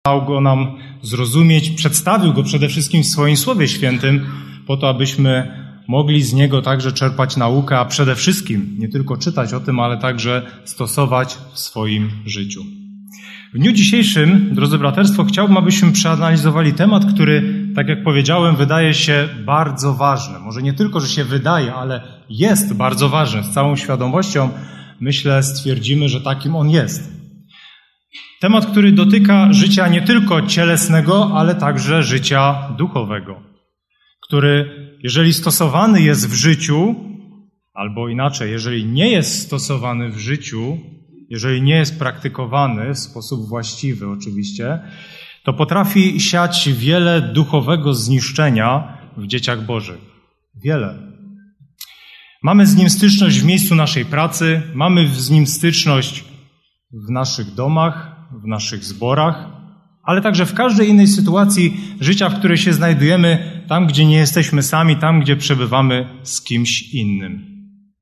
dał go nam zrozumieć, przedstawił go przede wszystkim w swoim Słowie Świętym, po to, abyśmy mogli z niego także czerpać naukę, a przede wszystkim nie tylko czytać o tym, ale także stosować w swoim życiu. W dniu dzisiejszym, drodzy braterstwo, chciałbym, abyśmy przeanalizowali temat, który, tak jak powiedziałem, wydaje się bardzo ważny. Może nie tylko, że się wydaje, ale jest bardzo ważny. Z całą świadomością, myślę, stwierdzimy, że takim on jest. Temat, który dotyka życia nie tylko cielesnego, ale także życia duchowego, który, jeżeli stosowany jest w życiu, albo inaczej, jeżeli nie jest stosowany w życiu, jeżeli nie jest praktykowany w sposób właściwy oczywiście, to potrafi siać wiele duchowego zniszczenia w dzieciach Bożych. Wiele. Mamy z nim styczność w miejscu naszej pracy, mamy z nim styczność w naszych domach, w naszych zborach, ale także w każdej innej sytuacji życia, w której się znajdujemy, tam, gdzie nie jesteśmy sami, tam, gdzie przebywamy z kimś innym.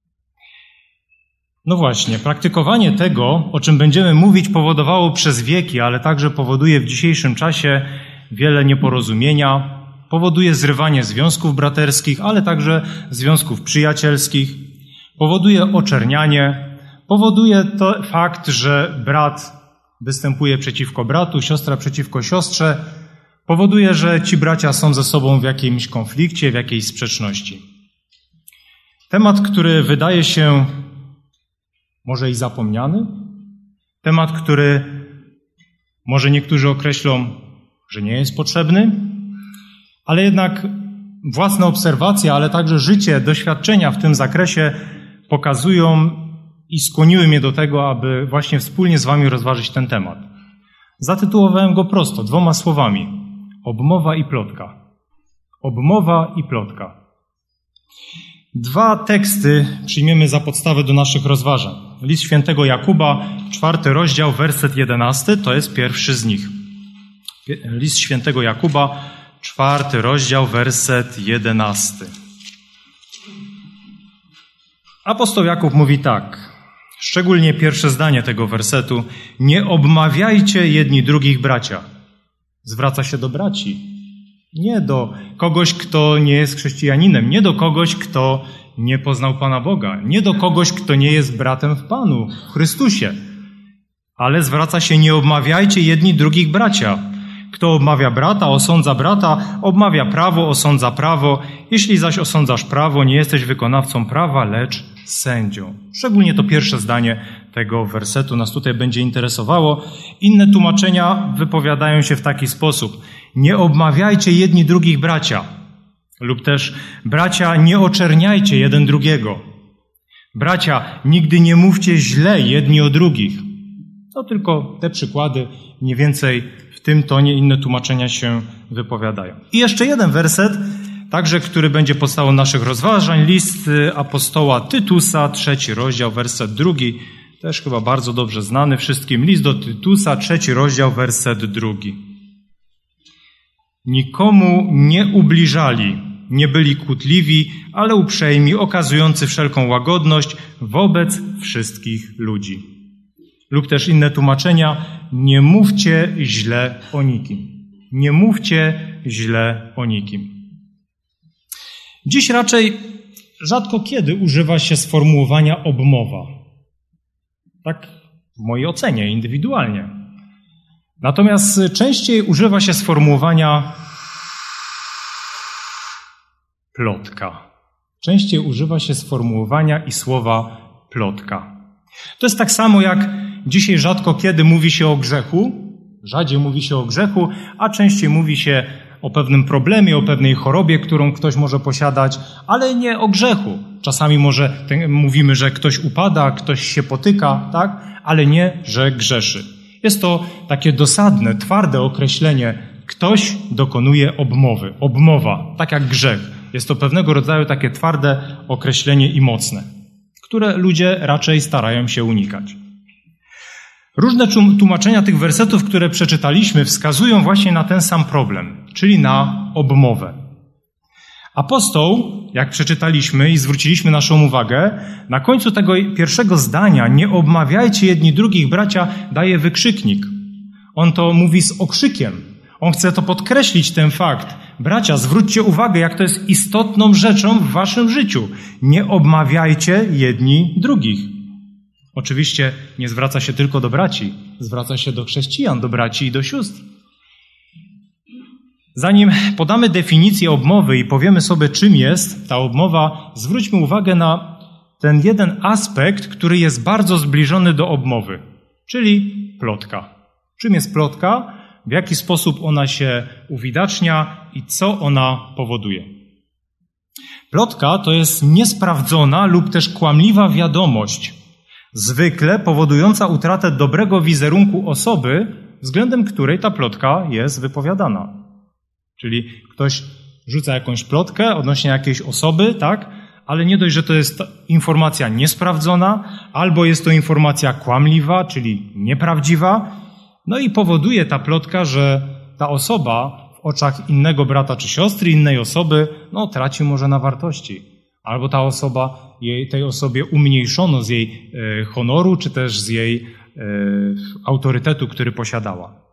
No właśnie, praktykowanie tego, o czym będziemy mówić, powodowało przez wieki, ale także powoduje w dzisiejszym czasie wiele nieporozumienia, powoduje zrywanie związków braterskich, ale także związków przyjacielskich, powoduje oczernianie, powoduje to fakt, że brat występuje przeciwko bratu, siostra przeciwko siostrze, powoduje, że ci bracia są ze sobą w jakimś konflikcie, w jakiejś sprzeczności. Temat, który wydaje się może i zapomniany, temat, który może niektórzy określą, że nie jest potrzebny, ale jednak własne obserwacje, ale także życie, doświadczenia w tym zakresie pokazują i skłoniły mnie do tego, aby właśnie wspólnie z wami rozważyć ten temat. Zatytułowałem go prosto, 2 słowami. Obmowa i plotka. Obmowa i plotka. 2 teksty przyjmiemy za podstawę do naszych rozważań. List świętego Jakuba, 4 rozdział, werset 11, to jest pierwszy z nich. List świętego Jakuba, 4 rozdział, werset 11. Apostoł Jakub mówi tak, szczególnie pierwsze zdanie tego wersetu: nie obmawiajcie jedni drugich, bracia. Zwraca się do braci. Nie do kogoś, kto nie jest chrześcijaninem, nie do kogoś, kto nie poznał Pana Boga, nie do kogoś, kto nie jest bratem w Panu, w Chrystusie. Ale zwraca się: nie obmawiajcie jedni drugich, bracia. Kto obmawia brata, osądza brata, obmawia prawo, osądza prawo. Jeśli zaś osądzasz prawo, nie jesteś wykonawcą prawa, lecz sędzią. Szczególnie to pierwsze zdanie tego wersetu nas tutaj będzie interesowało. Inne tłumaczenia wypowiadają się w taki sposób: nie obmawiajcie jedni drugich, bracia. Lub też: bracia, nie oczerniajcie jeden drugiego. Bracia, nigdy nie mówcie źle jedni o drugich. To tylko te przykłady, mniej więcej w tym tonie inne tłumaczenia się wypowiadają. I jeszcze jeden werset, także który będzie podstawą naszych rozważań. List apostoła Tytusa, 3 rozdział, werset 2. Też chyba bardzo dobrze znany wszystkim. List do Tytusa, 3 rozdział, werset 2. Nikomu nie ubliżali, nie byli kłótliwi, ale uprzejmi, okazujący wszelką łagodność wobec wszystkich ludzi. Lub też inne tłumaczenia: nie mówcie źle o nikim. Nie mówcie źle o nikim. Dziś raczej rzadko kiedy używa się sformułowania obmowa. Tak w mojej ocenie, indywidualnie. Natomiast częściej używa się sformułowania plotka. Częściej używa się sformułowania i słowa plotka. To jest tak samo jak dzisiaj rzadko kiedy mówi się o grzechu, rzadziej mówi się o grzechu, a częściej mówi się o pewnym problemie, o pewnej chorobie, którą ktoś może posiadać, ale nie o grzechu. Czasami może mówimy, że ktoś upada, ktoś się potyka, tak? Ale nie, że grzeszy. Jest to takie dosadne, twarde określenie. Ktoś dokonuje obmowy. Obmowa, tak jak grzech. Jest to pewnego rodzaju takie twarde określenie i mocne, które ludzie raczej starają się unikać. Różne tłumaczenia tych wersetów, które przeczytaliśmy, wskazują właśnie na ten sam problem, czyli na obmowę. Apostoł, jak przeczytaliśmy i zwróciliśmy naszą uwagę, na końcu tego pierwszego zdania: nie obmawiajcie jedni drugich, bracia, daje wykrzyknik. On to mówi z okrzykiem. On chce to podkreślić, ten fakt. Bracia, zwróćcie uwagę, jak to jest istotną rzeczą w waszym życiu. Nie obmawiajcie jedni drugich. Oczywiście nie zwraca się tylko do braci, zwraca się do chrześcijan, do braci i do sióstr. Zanim podamy definicję obmowy i powiemy sobie, czym jest ta obmowa, zwróćmy uwagę na ten jeden aspekt, który jest bardzo zbliżony do obmowy, czyli plotka. Czym jest plotka? W jaki sposób ona się uwidacznia i co ona powoduje? Plotka to jest niesprawdzona lub też kłamliwa wiadomość, zwykle powodująca utratę dobrego wizerunku osoby, względem której ta plotka jest wypowiadana. Czyli ktoś rzuca jakąś plotkę odnośnie jakiejś osoby, tak? Ale nie dość, że to jest informacja niesprawdzona, albo jest to informacja kłamliwa, czyli nieprawdziwa, no i powoduje ta plotka, że ta osoba w oczach innego brata czy siostry, innej osoby, traci może na wartości. Albo ta osoba, tej osobie umniejszono z jej honoru, czy też z jej autorytetu, który posiadała.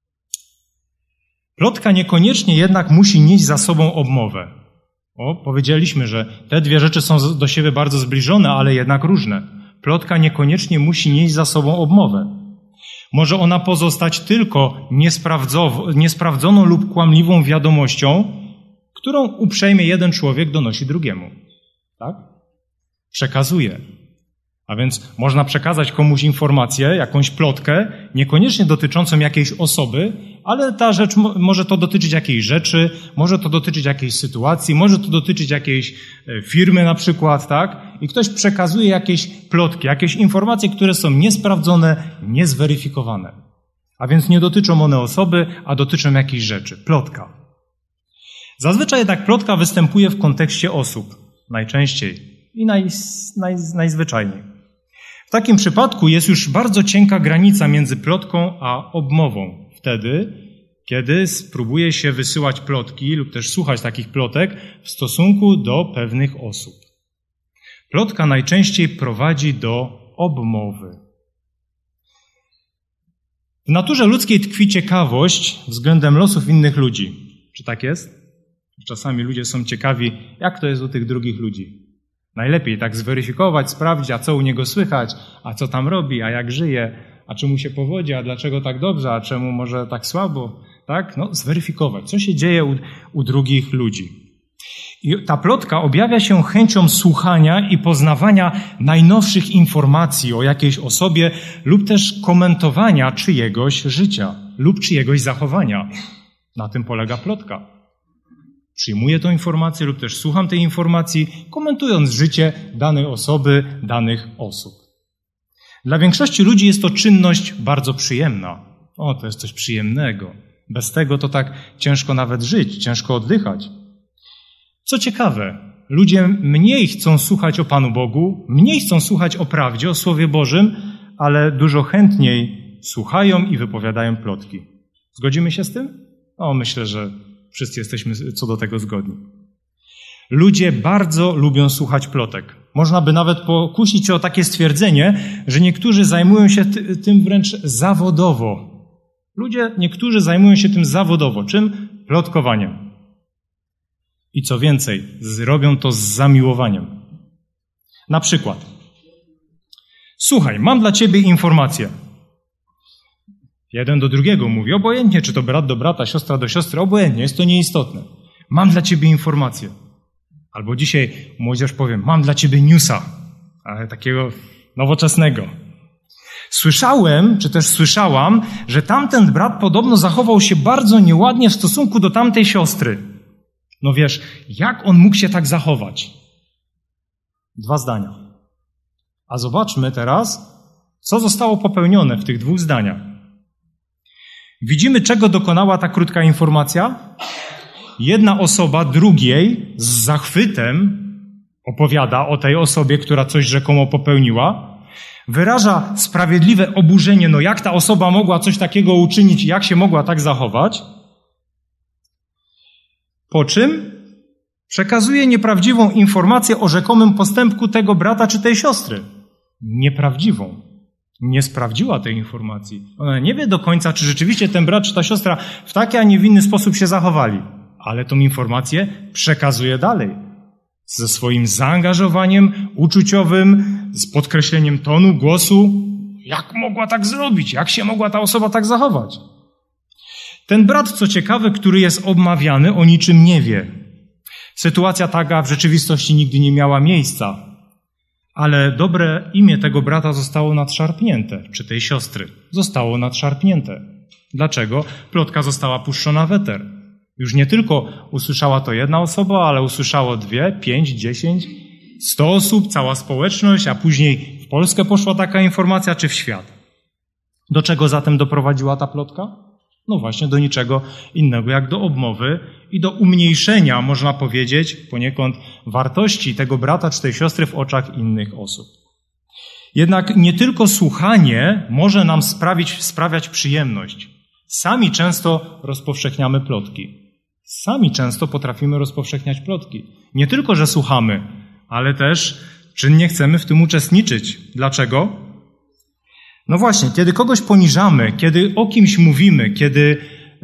Plotka niekoniecznie jednak musi nieść za sobą obmowę. Powiedzieliśmy, że te dwie rzeczy są do siebie bardzo zbliżone, ale jednak różne. Plotka niekoniecznie musi nieść za sobą obmowę. Może ona pozostać tylko niesprawdzoną lub kłamliwą wiadomością, którą uprzejmie jeden człowiek donosi drugiemu. Tak? Przekazuje. A więc można przekazać komuś informację, jakąś plotkę, niekoniecznie dotyczącą jakiejś osoby, ale ta rzecz może to dotyczyć jakiejś rzeczy, może to dotyczyć jakiejś sytuacji, może to dotyczyć jakiejś firmy na przykład, tak? I ktoś przekazuje jakieś plotki, jakieś informacje, które są niesprawdzone, niezweryfikowane. A więc nie dotyczą one osoby, a dotyczą jakiejś rzeczy. Plotka. Zazwyczaj jednak plotka występuje w kontekście osób. Najczęściej i najzwyczajniej. W takim przypadku jest już bardzo cienka granica między plotką a obmową. Wtedy, kiedy spróbuje się wysyłać plotki lub też słuchać takich plotek w stosunku do pewnych osób. Plotka najczęściej prowadzi do obmowy. W naturze ludzkiej tkwi ciekawość względem losów innych ludzi. Czy tak jest? Czasami ludzie są ciekawi, jak to jest u tych drugich ludzi. Najlepiej tak zweryfikować, sprawdzić, a co u niego słychać, a co tam robi, a jak żyje, a czemu się powodzi, a dlaczego tak dobrze, a czemu może tak słabo, tak? Zweryfikować, co się dzieje u drugich ludzi. I ta plotka objawia się chęcią słuchania i poznawania najnowszych informacji o jakiejś osobie lub też komentowania czyjegoś życia lub czyjegoś zachowania. Na tym polega plotka. Przyjmuję tę informację lub też słucham tej informacji, komentując życie danej osoby, danych osób. Dla większości ludzi jest to czynność bardzo przyjemna. To jest coś przyjemnego. Bez tego to tak ciężko nawet żyć, ciężko oddychać. Co ciekawe, ludzie mniej chcą słuchać o Panu Bogu, mniej chcą słuchać o prawdzie, o Słowie Bożym, ale dużo chętniej słuchają i wypowiadają plotki. Zgodzimy się z tym? Myślę, że wszyscy jesteśmy co do tego zgodni. Ludzie bardzo lubią słuchać plotek. Można by nawet pokusić się o takie stwierdzenie, że niektórzy zajmują się tym wręcz zawodowo. Niektórzy zajmują się tym zawodowo. Czym? Plotkowaniem. I co więcej, robią to z zamiłowaniem. Na przykład, słuchaj, mam dla ciebie informację. Jeden do drugiego mówi, obojętnie, czy to brat do brata, siostra do siostry, obojętnie, jest to nieistotne. Mam dla ciebie informację. Albo dzisiaj młodzież powiem, mam dla ciebie newsa, ale takiego nowoczesnego. Słyszałem, czy też słyszałam, że tamten brat podobno zachował się bardzo nieładnie w stosunku do tamtej siostry. Wiesz, jak on mógł się tak zachować? 2 zdania. A zobaczmy teraz, co zostało popełnione w tych 2 zdaniach. Widzimy, czego dokonała ta krótka informacja? Jedna osoba drugiej z zachwytem opowiada o tej osobie, która coś rzekomo popełniła, wyraża sprawiedliwe oburzenie, jak ta osoba mogła coś takiego uczynić, jak się mogła tak zachować, po czym przekazuje nieprawdziwą informację o rzekomym postępku tego brata czy tej siostry. Nieprawdziwą. nie sprawdziła tej informacji. Ona nie wie do końca, czy rzeczywiście ten brat czy ta siostra w taki, a nie w inny sposób się zachowali. Ale tą informację przekazuje dalej. Ze swoim zaangażowaniem uczuciowym, z podkreśleniem tonu, głosu. Jak mogła tak zrobić? Jak się mogła ta osoba tak zachować? Ten brat, co ciekawe, który jest obmawiany, o niczym nie wie. Sytuacja taka w rzeczywistości nigdy nie miała miejsca. Ale dobre imię tego brata zostało nadszarpnięte, czy tej siostry. Zostało nadszarpnięte. Dlaczego? Plotka została puszczona w eter. Już nie tylko usłyszała to jedna osoba, ale usłyszało 2, 5, 10, 100 osób, cała społeczność, a później w Polskę poszła taka informacja, czy w świat. Do czego zatem doprowadziła ta plotka? No właśnie do niczego innego jak do obmowy i do umniejszenia, można powiedzieć, poniekąd wartości tego brata czy tej siostry w oczach innych osób. Jednak nie tylko słuchanie może nam sprawiać przyjemność. Sami często rozpowszechniamy plotki. Sami często potrafimy rozpowszechniać plotki. Nie tylko, że słuchamy, ale też czynnie chcemy w tym uczestniczyć. Dlaczego? No właśnie, kiedy kogoś poniżamy, kiedy o kimś mówimy, kiedy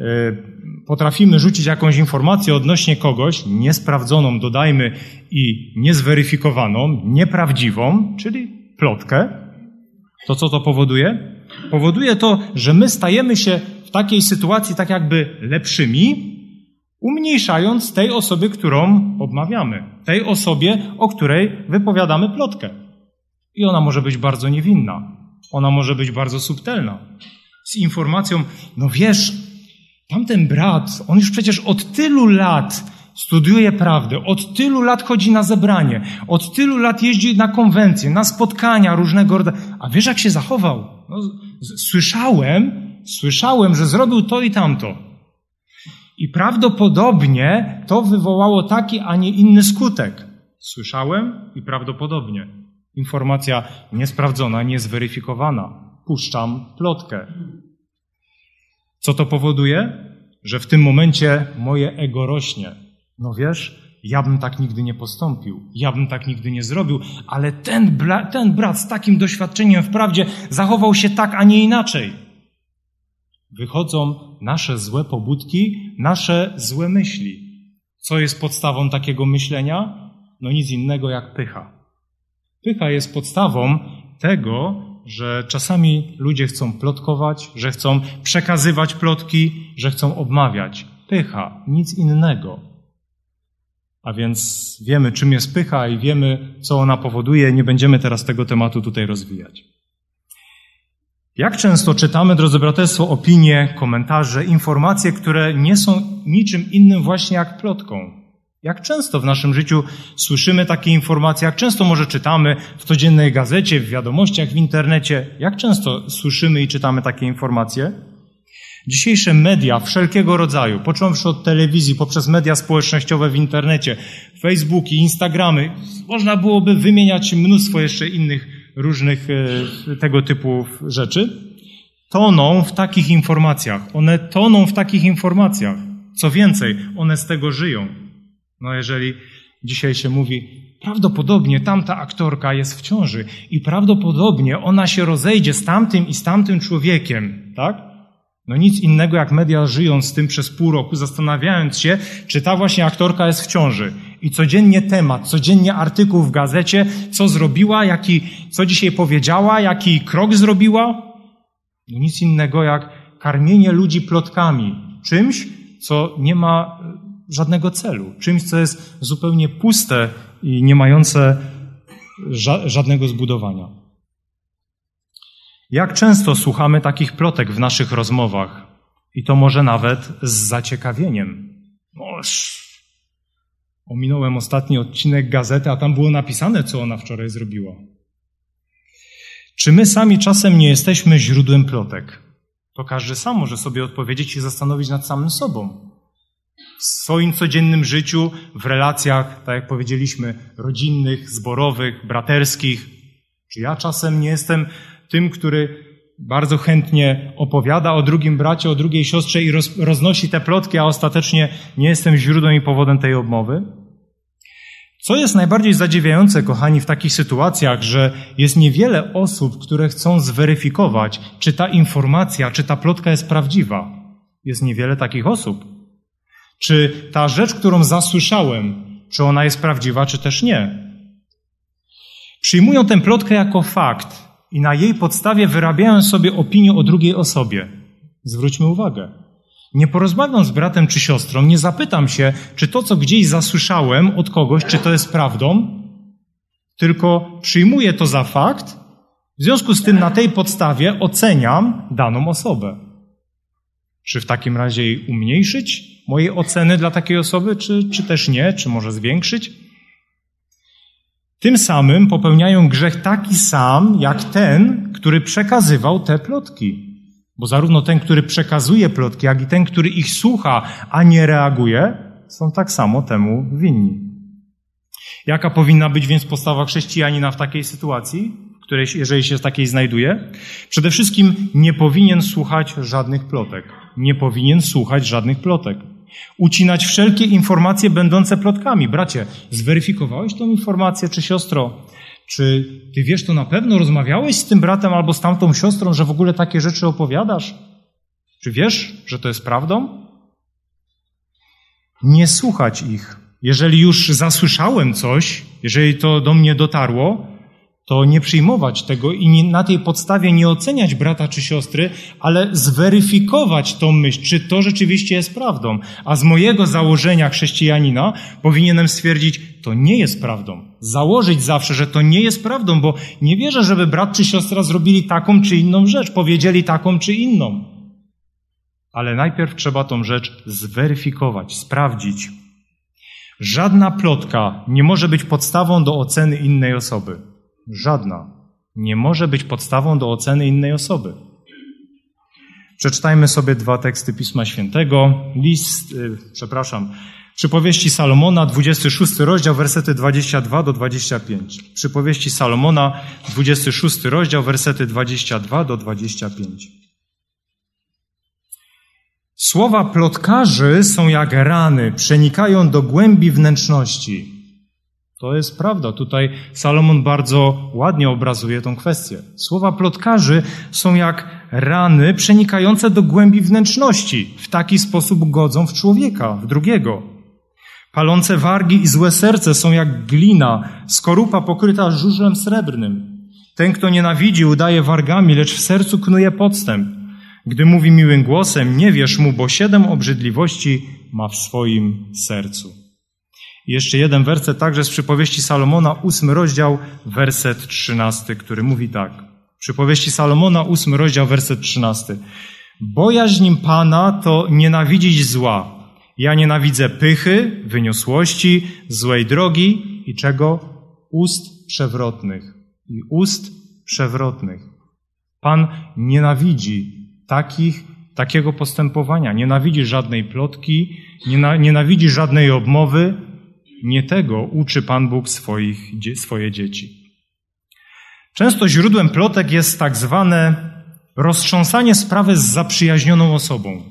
potrafimy rzucić jakąś informację odnośnie kogoś, niesprawdzoną, dodajmy, i niezweryfikowaną, nieprawdziwą, czyli plotkę, to co to powoduje? Powoduje to, że my stajemy się w takiej sytuacji tak jakby lepszymi, umniejszając tej osobie, którą obmawiamy, tej osobie, o której wypowiadamy plotkę. I ona może być bardzo niewinna. Ona może być bardzo subtelna. Z informacją, no wiesz, tamten brat, on już przecież od tylu lat studiuje prawdę, od tylu lat chodzi na zebranie, od tylu lat jeździ na konwencje, na spotkania różnego rodzaju. A wiesz, jak się zachował? No, słyszałem, że zrobił to i tamto. I prawdopodobnie to wywołało taki, a nie inny skutek. Słyszałem i prawdopodobnie. Informacja niesprawdzona, niezweryfikowana. Puszczam plotkę. Co to powoduje? Że w tym momencie moje ego rośnie. No wiesz, ja bym tak nigdy nie postąpił, ja bym tak nigdy nie zrobił, ale ten brat z takim doświadczeniem w prawdzie zachował się tak, a nie inaczej. Wychodzą nasze złe pobudki, nasze złe myśli. Co jest podstawą takiego myślenia? No nic innego jak pycha. Pycha jest podstawą tego, że czasami ludzie chcą plotkować, że chcą przekazywać plotki, że chcą obmawiać. Pycha, nic innego. A więc wiemy, czym jest pycha i wiemy, co ona powoduje. Nie będziemy teraz tego tematu tutaj rozwijać. Jak często czytamy, drodzy braterstwo, opinie, komentarze, informacje, które nie są niczym innym właśnie jak plotką. Jak często w naszym życiu słyszymy takie informacje, jak często może czytamy w codziennej gazecie, w wiadomościach w internecie, jak często słyszymy i czytamy takie informacje? Dzisiejsze media wszelkiego rodzaju, począwszy od telewizji, poprzez media społecznościowe w internecie, Facebooki, Instagramy, można byłoby wymieniać mnóstwo jeszcze innych różnych tego typu rzeczy, toną w takich informacjach. One toną w takich informacjach. Co więcej, one z tego żyją. No jeżeli dzisiaj się mówi, prawdopodobnie tamta aktorka jest w ciąży i prawdopodobnie ona się rozejdzie z tamtym i z tamtym człowiekiem, tak? No nic innego jak media żyją z tym przez pół roku, zastanawiając się, czy ta właśnie aktorka jest w ciąży. I codziennie temat, codziennie artykuł w gazecie, co zrobiła, co dzisiaj powiedziała, jaki krok zrobiła. No nic innego jak karmienie ludzi plotkami, czymś, co nie ma żadnego celu, czymś, co jest zupełnie puste i nie mające żadnego zbudowania. Jak często słuchamy takich plotek w naszych rozmowach i to może nawet z zaciekawieniem. Ominąłem ostatni odcinek gazety, a tam było napisane, co ona wczoraj zrobiła. Czy my sami czasem nie jesteśmy źródłem plotek? To każdy sam może sobie odpowiedzieć i zastanowić nad samym sobą. W swoim codziennym życiu, w relacjach, tak jak powiedzieliśmy, rodzinnych, zborowych, braterskich. Czy ja czasem nie jestem tym, który bardzo chętnie opowiada o drugim bracie, o drugiej siostrze i roznosi te plotki, a ostatecznie nie jestem źródłem i powodem tej obmowy? Co jest najbardziej zadziwiające, kochani, w takich sytuacjach, że jest niewiele osób, które chcą zweryfikować, czy ta informacja, czy ta plotka jest prawdziwa. Jest niewiele takich osób. Czy ta rzecz, którą zasłyszałem, czy ona jest prawdziwa, czy też nie. Przyjmują tę plotkę jako fakt i na jej podstawie wyrabiają sobie opinię o drugiej osobie. Zwróćmy uwagę. Nie porozmawiam z bratem czy siostrą, nie zapytam się, czy to, co gdzieś zasłyszałem od kogoś, czy to jest prawdą, tylko przyjmuję to za fakt, w związku z tym na tej podstawie oceniam daną osobę. Czy w takim razie jej umniejszyć mojej oceny dla takiej osoby, czy też nie, czy może zwiększyć? Tym samym popełniają grzech taki sam, jak ten, który przekazywał te plotki. Bo zarówno ten, który przekazuje plotki, jak i ten, który ich słucha, a nie reaguje, są tak samo temu winni. Jaka powinna być więc postawa chrześcijanina w takiej sytuacji, w której, jeżeli się w takiej znajduje? Przede wszystkim nie powinien słuchać żadnych plotek. Nie powinien słuchać żadnych plotek. Ucinać wszelkie informacje będące plotkami. Bracie, zweryfikowałeś tą informację, czy siostro? Czy ty wiesz to na pewno? Rozmawiałeś z tym bratem albo z tamtą siostrą, że w ogóle takie rzeczy opowiadasz? Czy wiesz, że to jest prawdą? Nie słuchać ich. Jeżeli już zasłyszałem coś, jeżeli to do mnie dotarło, to nie przyjmować tego i na tej podstawie nie oceniać brata czy siostry, ale zweryfikować tą myśl, czy to rzeczywiście jest prawdą. A z mojego założenia chrześcijanina powinienem stwierdzić, to nie jest prawdą. Założyć zawsze, że to nie jest prawdą, bo nie wierzę, żeby brat czy siostra zrobili taką czy inną rzecz, powiedzieli taką czy inną. Ale najpierw trzeba tą rzecz zweryfikować, sprawdzić. Żadna plotka nie może być podstawą do oceny innej osoby. Żadna nie może być podstawą do oceny innej osoby. Przeczytajmy sobie 2 teksty Pisma Świętego. Przypowieści Salomona, 26 rozdział, wersety 22 do 25. Przypowieści Salomona, 26 rozdział, wersety 22 do 25. Słowa plotkarzy są jak rany, przenikają do głębi wnętrzności. To jest prawda. Tutaj Salomon bardzo ładnie obrazuje tą kwestię. Słowa plotkarzy są jak rany przenikające do głębi wnętrzności. W taki sposób godzą w człowieka, w drugiego. Palące wargi i złe serce są jak glina, skorupa pokryta żużlem srebrnym. Ten, kto nienawidzi, udaje wargami, lecz w sercu knuje podstęp. Gdy mówi miłym głosem, nie wierz mu, bo 7 obrzydliwości ma w swoim sercu. I jeszcze jeden werset także z przypowieści Salomona, 8 rozdział, werset 13, który mówi tak. Przypowieści Salomona, 8 rozdział, werset 13. Bojaźń Pana to nienawidzić zła. Ja nienawidzę pychy, wyniosłości, złej drogi i czego? Ust przewrotnych. I ust przewrotnych. Pan nienawidzi takiego postępowania. Nienawidzi żadnej plotki, nienawidzi żadnej obmowy. Nie tego uczy Pan Bóg swoje dzieci. Często źródłem plotek jest tak zwane roztrząsanie sprawy z zaprzyjaźnioną osobą.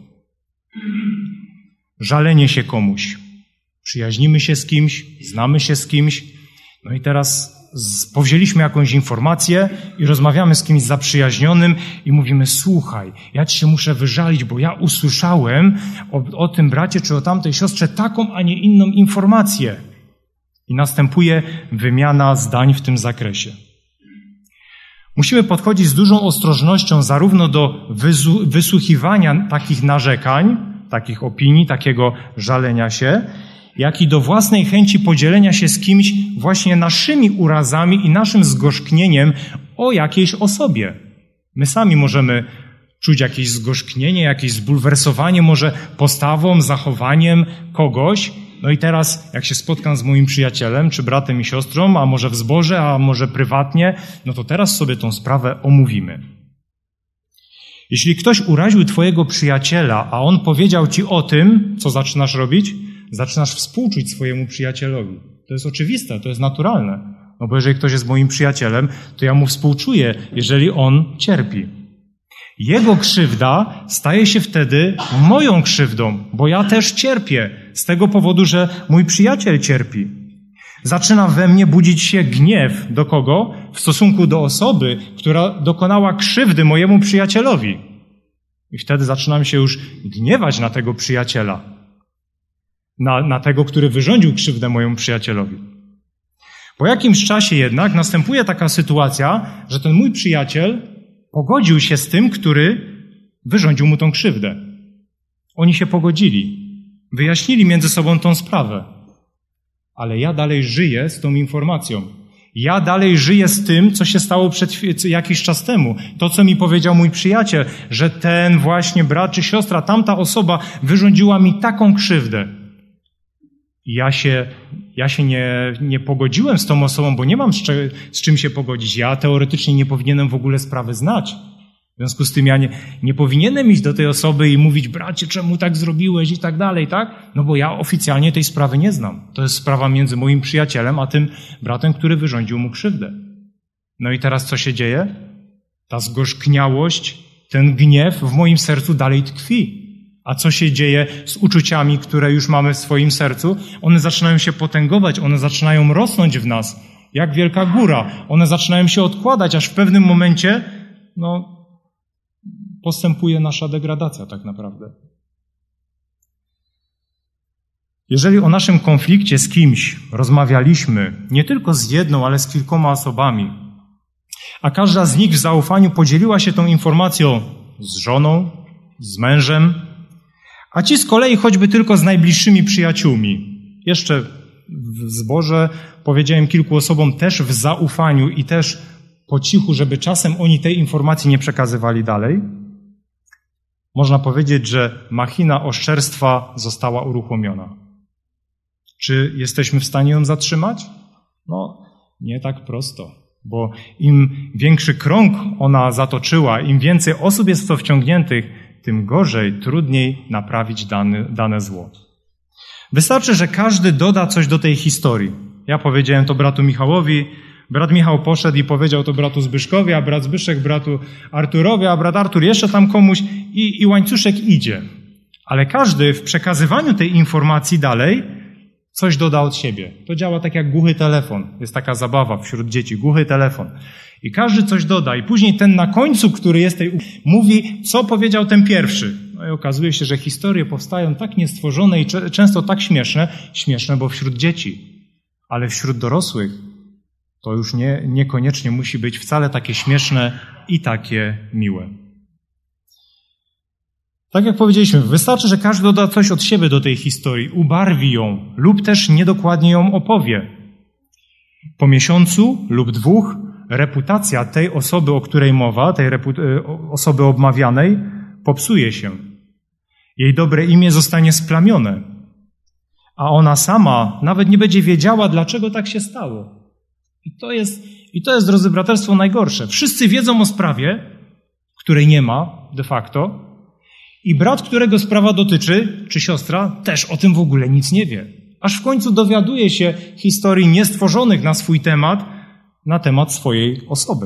Żalenie się komuś. Przyjaźnimy się z kimś, znamy się z kimś, no i teraz powzięliśmy jakąś informację i rozmawiamy z kimś zaprzyjaźnionym i mówimy, słuchaj, ja ci się muszę wyżalić, bo ja usłyszałem o tym bracie czy o tamtej siostrze taką, a nie inną informację. I następuje wymiana zdań w tym zakresie. Musimy podchodzić z dużą ostrożnością zarówno do wysłuchiwania takich narzekań, takich opinii, takiego żalenia się, jak i do własnej chęci podzielenia się z kimś właśnie naszymi urazami i naszym zgorzknieniem o jakiejś osobie. My sami możemy czuć jakieś zgorzknienie, jakieś zbulwersowanie może postawą, zachowaniem kogoś. No i teraz, jak się spotkam z moim przyjacielem, czy bratem i siostrą, a może w zborze, a może prywatnie, no to teraz sobie tą sprawę omówimy. Jeśli ktoś uraził twojego przyjaciela, a on powiedział ci o tym, co zaczynasz robić? Zaczynasz współczuć swojemu przyjacielowi. To jest oczywiste, to jest naturalne. No bo jeżeli ktoś jest moim przyjacielem, to ja mu współczuję, jeżeli on cierpi. Jego krzywda staje się wtedy moją krzywdą, bo ja też cierpię z tego powodu, że mój przyjaciel cierpi. Zaczyna we mnie budzić się gniew. Do kogo? W stosunku do osoby, która dokonała krzywdy mojemu przyjacielowi. I wtedy zaczynam się już gniewać na tego przyjaciela. Na tego, który wyrządził krzywdę mojemu przyjacielowi. Po jakimś czasie jednak następuje taka sytuacja, że ten mój przyjaciel pogodził się z tym, który wyrządził mu tą krzywdę. Oni się pogodzili. Wyjaśnili między sobą tą sprawę. Ale ja dalej żyję z tą informacją. Ja dalej żyję z tym, co się stało jakiś czas temu. To, co mi powiedział mój przyjaciel, że ten właśnie brat czy siostra, tamta osoba wyrządziła mi taką krzywdę. Ja się nie pogodziłem z tą osobą, bo nie mam z czym się pogodzić. Ja teoretycznie nie powinienem w ogóle sprawy znać. W związku z tym ja nie powinienem iść do tej osoby i mówić, bracie, czemu tak zrobiłeś i tak dalej, tak? No bo ja oficjalnie tej sprawy nie znam. To jest sprawa między moim przyjacielem a tym bratem, który wyrządził mu krzywdę. No i teraz co się dzieje? Ta zgorzkniałość, ten gniew w moim sercu dalej tkwi. A co się dzieje z uczuciami, które już mamy w swoim sercu? One zaczynają się potęgować, one zaczynają rosnąć w nas, jak wielka góra. One zaczynają się odkładać, aż w pewnym momencie, postępuje nasza degradacja tak naprawdę. Jeżeli o naszym konflikcie z kimś rozmawialiśmy, nie tylko z jedną, ale z kilkoma osobami, a każda z nich w zaufaniu podzieliła się tą informacją z żoną, z mężem, a ci z kolei choćby tylko z najbliższymi przyjaciółmi. Jeszcze w zborze powiedziałem kilku osobom też w zaufaniu i też po cichu, żeby czasem oni tej informacji nie przekazywali dalej. Można powiedzieć, że machina oszczerstwa została uruchomiona. Czy jesteśmy w stanie ją zatrzymać? Nie tak prosto, bo im większy krąg ona zatoczyła, im więcej osób jest w to wciągniętych, tym gorzej, trudniej naprawić dane zło. Wystarczy, że każdy doda coś do tej historii. Ja powiedziałem to bratu Michałowi, brat Michał poszedł i powiedział to bratu Zbyszkowi, a brat Zbyszek bratu Arturowi, a brat Artur jeszcze tam komuś i łańcuszek idzie. Ale każdy w przekazywaniu tej informacji dalej coś doda od siebie. To działa tak jak głuchy telefon. Jest taka zabawa wśród dzieci, głuchy telefon. I każdy coś doda i później ten na końcu, który jest mówi, co powiedział ten pierwszy. No i okazuje się, że historie powstają tak niestworzone i często tak śmieszne, bo wśród dzieci, ale wśród dorosłych to już niekoniecznie musi być wcale takie śmieszne i takie miłe. Tak jak powiedzieliśmy, wystarczy, że każdy doda coś od siebie do tej historii, ubarwi ją lub też niedokładnie ją opowie. Po miesiącu lub 2 reputacja tej osoby, o której mowa, tej osoby obmawianej, popsuje się. Jej dobre imię zostanie splamione, a ona sama nawet nie będzie wiedziała, dlaczego tak się stało. I to jest, drodzy braterstwo, najgorsze. Wszyscy wiedzą o sprawie, której nie ma de facto, i brat, którego sprawa dotyczy, czy siostra, też o tym w ogóle nic nie wie. Aż w końcu dowiaduje się historii niestworzonych na temat swojej osoby.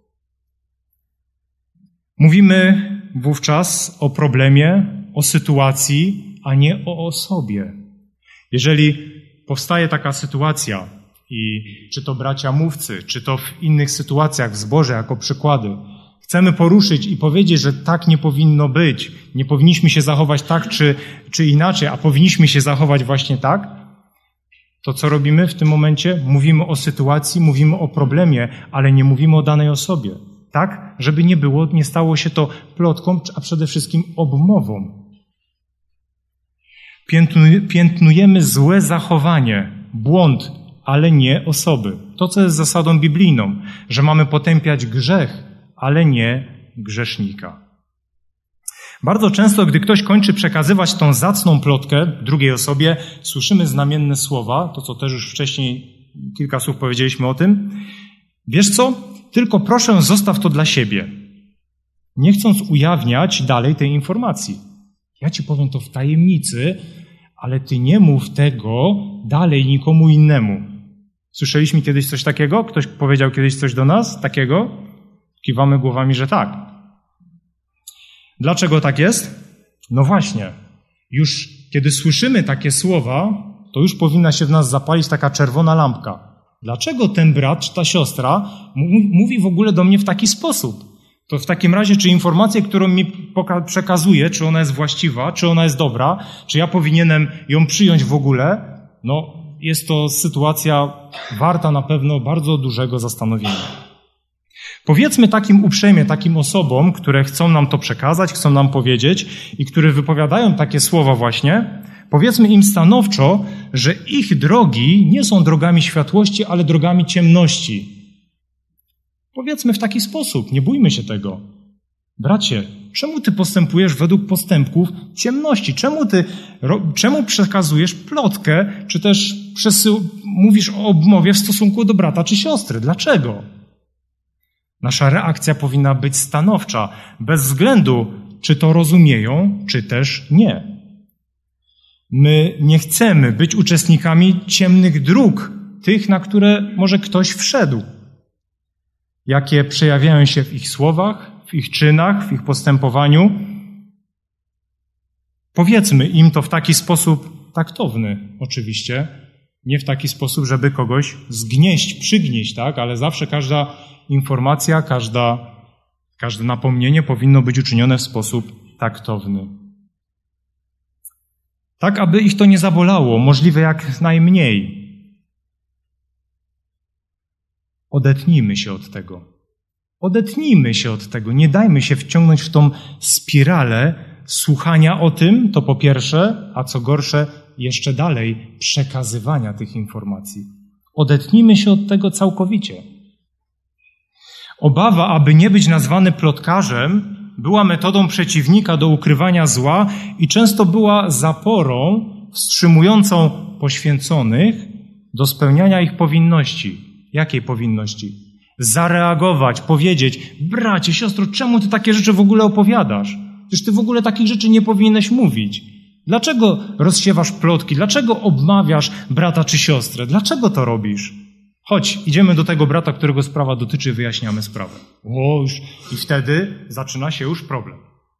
Mówimy wówczas o problemie, o sytuacji, a nie o osobie. Jeżeli powstaje taka sytuacja i czy to bracia mówcy, czy to w innych sytuacjach w zborze jako przykłady, chcemy poruszyć i powiedzieć, że tak nie powinno być, nie powinniśmy się zachować tak czy inaczej, a powinniśmy się zachować właśnie tak, to co robimy w tym momencie? Mówimy o sytuacji, mówimy o problemie, ale nie mówimy o danej osobie. Tak, żeby nie stało się to plotką, a przede wszystkim obmową. Piętnujemy złe zachowanie, błąd, ale nie osoby. To, co jest zasadą biblijną, że mamy potępiać grzech, ale nie grzesznika. Bardzo często, gdy ktoś kończy przekazywać tą zacną plotkę drugiej osobie, słyszymy znamienne słowa, to co też już wcześniej kilka słów powiedzieliśmy o tym. Wiesz co? Tylko proszę, zostaw to dla siebie, nie chcąc ujawniać dalej tej informacji. Ja ci powiem to w tajemnicy, ale ty nie mów tego dalej nikomu innemu. Słyszeliśmy kiedyś coś takiego? Ktoś powiedział kiedyś coś do nas takiego? Kiwamy głowami, że tak. Dlaczego tak jest? No właśnie, już kiedy słyszymy takie słowa, to już powinna się w nas zapalić taka czerwona lampka. Dlaczego ten brat czy ta siostra mówi w ogóle do mnie w taki sposób? To w takim razie, czy informacja, którą mi przekazuje, czy ona jest właściwa, czy ona jest dobra, czy ja powinienem ją przyjąć w ogóle? No, jest to sytuacja warta na pewno bardzo dużego zastanowienia. Powiedzmy takim uprzejmie, takim osobom, które chcą nam to przekazać, chcą nam powiedzieć i które wypowiadają takie słowa właśnie, powiedzmy im stanowczo, że ich drogi nie są drogami światłości, ale drogami ciemności. Powiedzmy w taki sposób, nie bójmy się tego. Bracie, czemu ty postępujesz według postępków ciemności? Czemu przekazujesz plotkę, czy też mówisz o obmowie w stosunku do brata czy siostry? Dlaczego? Nasza reakcja powinna być stanowcza, bez względu, czy to rozumieją, czy też nie. My nie chcemy być uczestnikami ciemnych dróg, tych, na które może ktoś wszedł, jakie przejawiają się w ich słowach, w ich czynach, w ich postępowaniu. Powiedzmy im to w taki sposób taktowny, oczywiście, nie w taki sposób, żeby kogoś zgnieść, przygnieść, tak? Ale zawsze każda informacja, każde napomnienie powinno być uczynione w sposób taktowny. Tak, aby ich to nie zabolało, możliwe jak najmniej. Odetnijmy się od tego. Odetnijmy się od tego. Nie dajmy się wciągnąć w tą spiralę słuchania o tym, to po pierwsze, a co gorsze, jeszcze dalej przekazywania tych informacji. Odetnijmy się od tego całkowicie. Obawa, aby nie być nazwany plotkarzem, była metodą przeciwnika do ukrywania zła i często była zaporą wstrzymującą poświęconych do spełniania ich powinności. Jakiej powinności? Zareagować, powiedzieć: bracie, siostro, czemu ty takie rzeczy w ogóle opowiadasz? Przecież ty w ogóle takich rzeczy nie powinieneś mówić. Dlaczego rozsiewasz plotki? Dlaczego obmawiasz brata czy siostrę? Dlaczego to robisz? Chodź, idziemy do tego brata, którego sprawa dotyczy i wyjaśniamy sprawę. I wtedy zaczyna się już problem.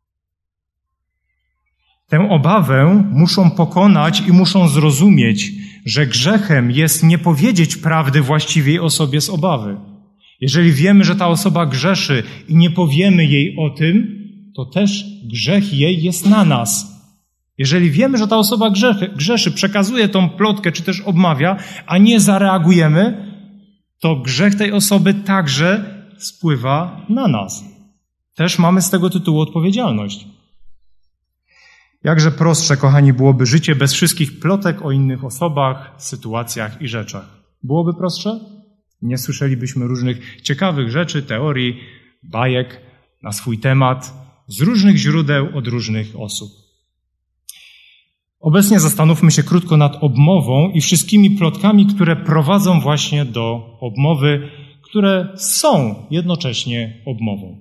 Tę obawę muszą pokonać i muszą zrozumieć, że grzechem jest nie powiedzieć prawdy właściwej osobie z obawy. Jeżeli wiemy, że ta osoba grzeszy i nie powiemy jej o tym, to też grzech jej jest na nas. Jeżeli wiemy, że ta osoba grzeszy, przekazuje tą plotkę, czy też obmawia, a nie zareagujemy, to grzech tej osoby także spływa na nas. Też mamy z tego tytułu odpowiedzialność. Jakże prostsze, kochani, byłoby życie bez wszystkich plotek o innych osobach, sytuacjach i rzeczach. Byłoby prostsze? Nie słyszelibyśmy różnych ciekawych rzeczy, teorii, bajek na swój temat, z różnych źródeł, od różnych osób. Obecnie zastanówmy się krótko nad obmową i wszystkimi plotkami, które prowadzą właśnie do obmowy, które są jednocześnie obmową.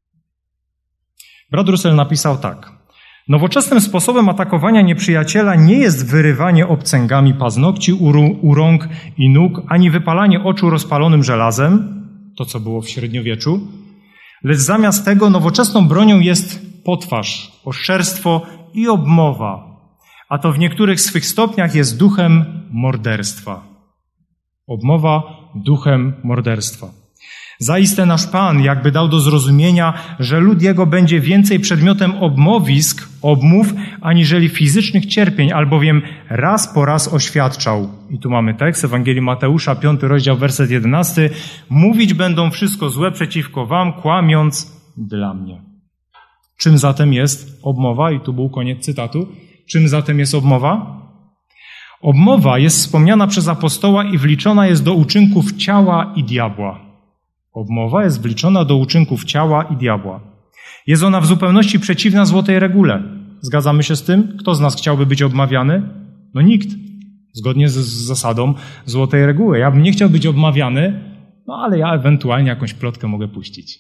Brat Russell napisał tak. Nowoczesnym sposobem atakowania nieprzyjaciela nie jest wyrywanie obcęgami paznokci u rąk i nóg, ani wypalanie oczu rozpalonym żelazem, to co było w średniowieczu, lecz zamiast tego nowoczesną bronią jest potwarz, oszczerstwo i obmowa, a to w niektórych swych stopniach jest duchem morderstwa. Obmowa duchem morderstwa. Zaiste nasz Pan jakby dał do zrozumienia, że lud Jego będzie więcej przedmiotem obmowisk, obmów, aniżeli fizycznych cierpień, albowiem raz po raz oświadczał. I tu mamy tekst Ewangelii Mateusza, 5 rozdział, werset 11. Mówić będą wszystko złe przeciwko wam, kłamiąc dla mnie. Czym zatem jest obmowa? I tu był koniec cytatu. Czym zatem jest obmowa? Obmowa jest wspomniana przez apostoła i wliczona jest do uczynków ciała i diabła. Obmowa jest wliczona do uczynków ciała i diabła. Jest ona w zupełności przeciwna złotej regule. Zgadzamy się z tym? Kto z nas chciałby być obmawiany? No nikt. Zgodnie z zasadą złotej reguły. Ja bym nie chciał być obmawiany, no ale ja ewentualnie jakąś plotkę mogę puścić.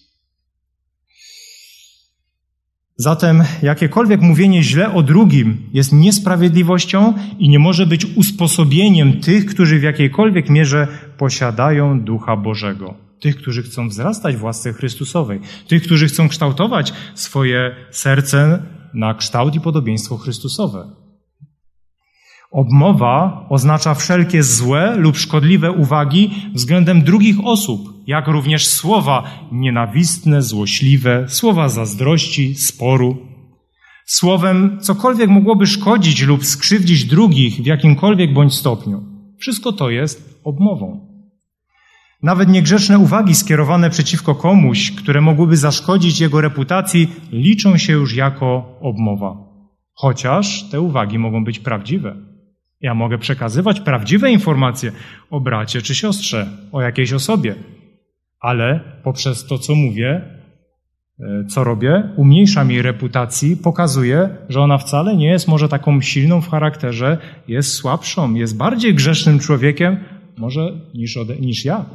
Zatem jakiekolwiek mówienie źle o drugim jest niesprawiedliwością i nie może być usposobieniem tych, którzy w jakiejkolwiek mierze posiadają Ducha Bożego. Tych, którzy chcą wzrastać w łasce Chrystusowej. Tych, którzy chcą kształtować swoje serce na kształt i podobieństwo Chrystusowe. Obmowa oznacza wszelkie złe lub szkodliwe uwagi względem drugich osób, jak również słowa nienawistne, złośliwe, słowa zazdrości, sporu. Słowem, cokolwiek mogłoby szkodzić lub skrzywdzić drugich w jakimkolwiek bądź stopniu. Wszystko to jest obmową. Nawet niegrzeczne uwagi skierowane przeciwko komuś, które mogłyby zaszkodzić jego reputacji, liczą się już jako obmowa. Chociaż te uwagi mogą być prawdziwe. Ja mogę przekazywać prawdziwe informacje o bracie czy siostrze, o jakiejś osobie, ale poprzez to, co mówię, co robię, umniejszam jej reputacji, pokazuje, że ona wcale nie jest może taką silną w charakterze, jest słabszą, jest bardziej grzesznym człowiekiem może niż ja.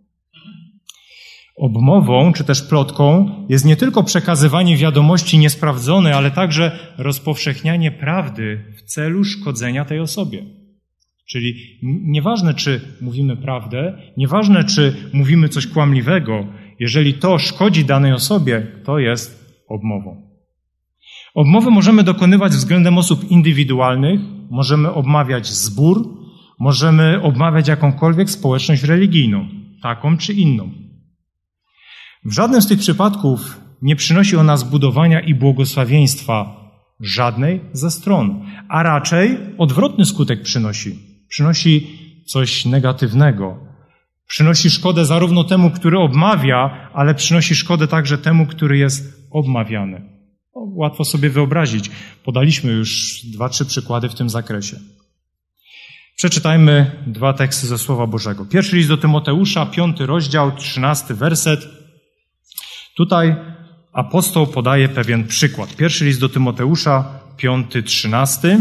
Obmową, czy też plotką jest nie tylko przekazywanie wiadomości niesprawdzonej, ale także rozpowszechnianie prawdy w celu szkodzenia tej osobie. Czyli nieważne, czy mówimy prawdę, nieważne, czy mówimy coś kłamliwego, jeżeli to szkodzi danej osobie, to jest obmową. Obmowy możemy dokonywać względem osób indywidualnych, możemy obmawiać zbór, możemy obmawiać jakąkolwiek społeczność religijną, taką czy inną. W żadnym z tych przypadków nie przynosi ona zbudowania i błogosławieństwa żadnej ze stron, a raczej odwrotny skutek przynosi. Przynosi coś negatywnego. Przynosi szkodę zarówno temu, który obmawia, ale przynosi szkodę także temu, który jest obmawiany. Łatwo sobie wyobrazić. Podaliśmy już 2-3 przykłady w tym zakresie. Przeczytajmy 2 teksty ze Słowa Bożego. Pierwszy list do Tymoteusza, 5 rozdział, 13 werset. Tutaj apostoł podaje pewien przykład. Pierwszy list do Tymoteusza, 5, 13.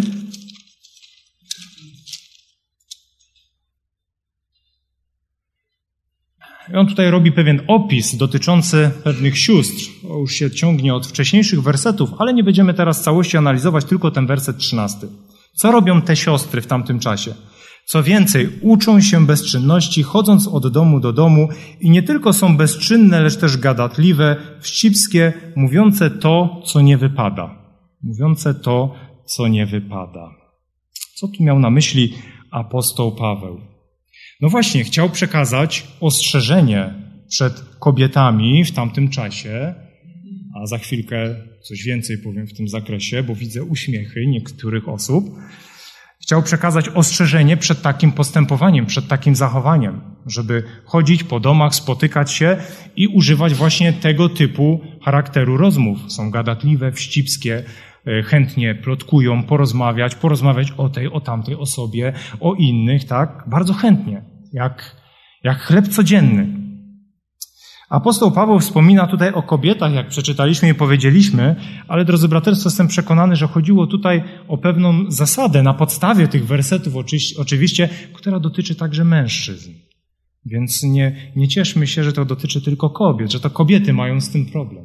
I on tutaj robi pewien opis dotyczący pewnych sióstr. To już się ciągnie od wcześniejszych wersetów, ale nie będziemy teraz całości analizować, tylko ten werset 13. Co robią te siostry w tamtym czasie? Co więcej, uczą się bezczynności, chodząc od domu do domu i nie tylko są bezczynne, lecz też gadatliwe, wścibskie, mówiące to, co nie wypada. Mówiące to, co nie wypada. Co tu miał na myśli apostoł Paweł? No właśnie, chciał przekazać ostrzeżenie przed kobietami w tamtym czasie, a za chwilkę coś więcej powiem w tym zakresie, bo widzę uśmiechy niektórych osób. Chciał przekazać ostrzeżenie przed takim postępowaniem, przed takim zachowaniem, żeby chodzić po domach, spotykać się i używać właśnie tego typu charakteru rozmów. Są gadatliwe, wścibskie, chętnie plotkują, porozmawiać o tej, o tamtej osobie, o innych, tak? Bardzo chętnie, jak chleb codzienny. Apostoł Paweł wspomina tutaj o kobietach, jak przeczytaliśmy i powiedzieliśmy, ale drodzy braterstwo, jestem przekonany, że chodziło tutaj o pewną zasadę na podstawie tych wersetów oczywiście, która dotyczy także mężczyzn. Więc nie cieszmy się, że to dotyczy tylko kobiet, że to kobiety mają z tym problem.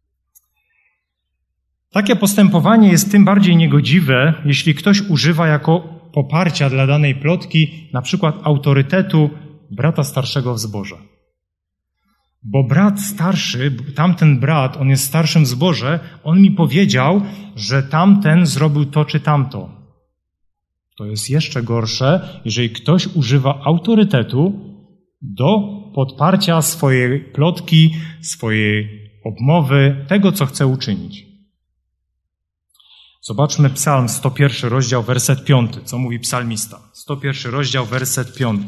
Takie postępowanie jest tym bardziej niegodziwe, jeśli ktoś używa jako poparcia dla danej plotki na przykład autorytetu brata starszego w zborze. Bo brat starszy, tamten brat, on jest starszym w zborze, on mi powiedział, że tamten zrobił to czy tamto. To jest jeszcze gorsze, jeżeli ktoś używa autorytetu do podparcia swojej plotki, swojej obmowy, tego, co chce uczynić. Zobaczmy Psalm 101, rozdział, werset 5. Co mówi psalmista? 101 rozdział, werset 5.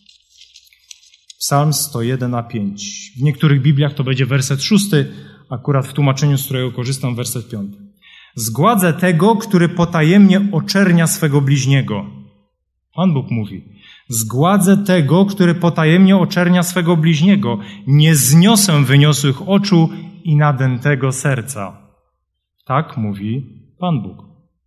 Psalm 101:5. W niektórych Bibliach to będzie werset 6, akurat w tłumaczeniu, z którego korzystam, werset 5. Zgładzę tego, który potajemnie oczernia swego bliźniego. Pan Bóg mówi. Zgładzę tego, który potajemnie oczernia swego bliźniego. Nie zniosę wyniosłych oczu i nadętego serca. Tak mówi Pan Bóg.